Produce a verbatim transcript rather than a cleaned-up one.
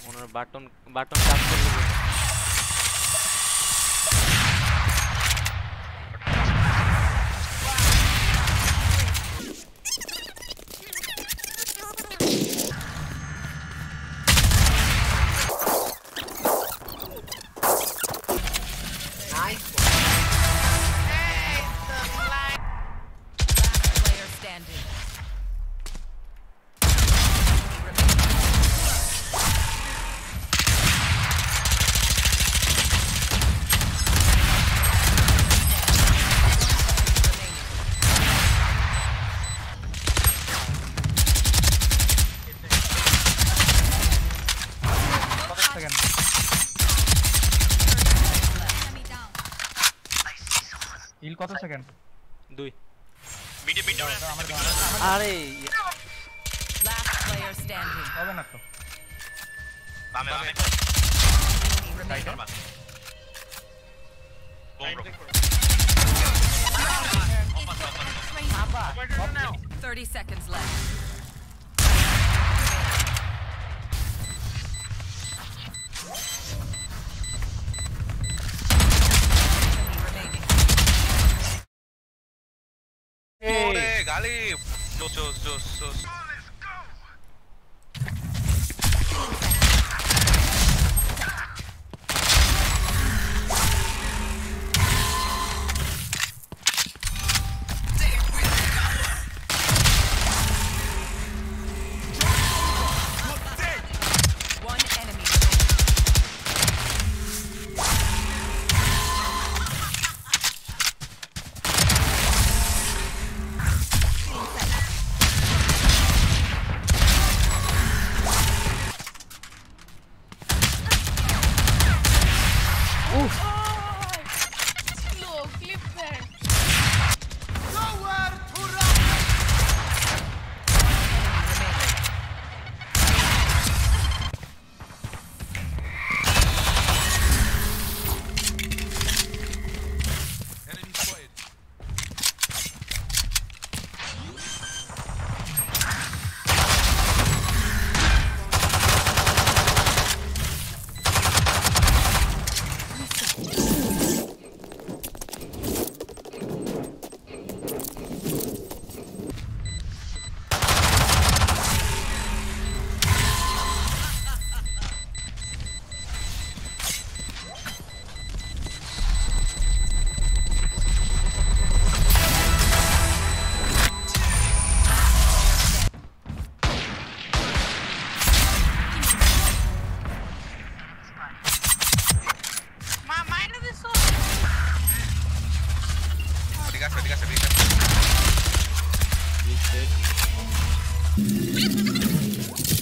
ওনার button button কাজ করলে hill কত সেকেন্ড? দুই। মিডে মিডে আরে লাস্ট প্লেয়ার স্ট্যান্ডিং। হবে না তো। বামে বামে রাইট thirty seconds left. ওরে গালিব জোস জোস জোস জোস One enemy. ঠিক আছে ঠিক আছে ঠিক আছে